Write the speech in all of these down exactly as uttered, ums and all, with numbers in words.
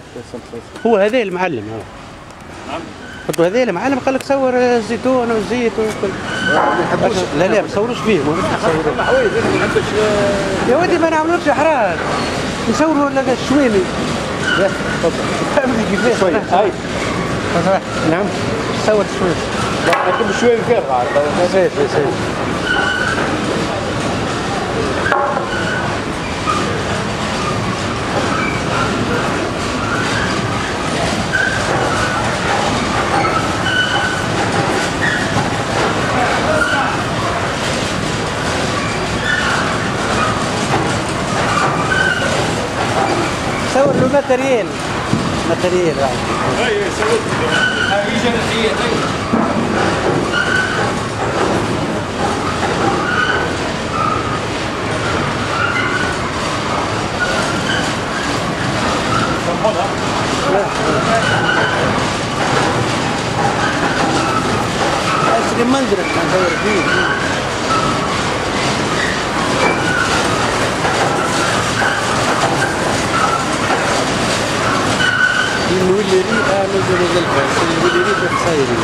هو هذا المعلم هو. نعم. قلت له هذا المعلم قال لك صور الزيتون والزيت وكل. لا لا ما تصوروش فيه ما تصوروا حوايج انا ما نحبش. يا ودي ما نعملوش احراج نصوروا لك الشويني. تفضل. فهمت كيفاش؟ شوي هاي. نعم. صور شوي. لا لكن شوي فارغة عاد. سيف سيف. صور له ماتريال ماتريال واحد. اي صورت هاي جنحية هاي. أشري منزلك ندور فيه. نولي ريقة نزل نزل بس نولي ريقة تصيري.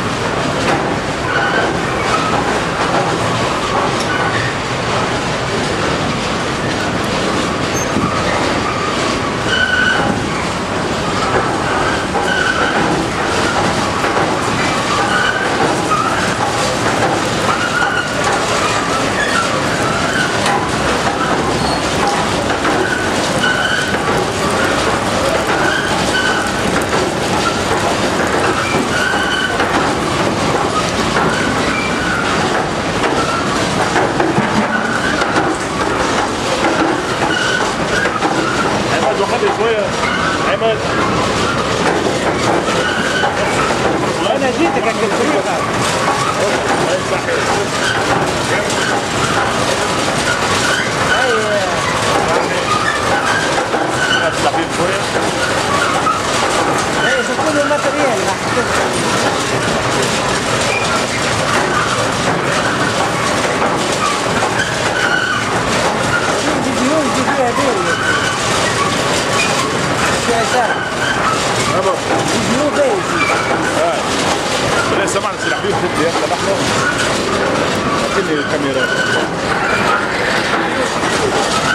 شوية عماد. أنا جيتك على الطريقة. أيوة. صحيح شوية. إيه شوفوا الماتريال فيديو يجي فيها ديري. أبا. فيديو بيزي. آه. بلا سمعنا سلاحين في يا أخي نحن. أعطيني الكاميرا.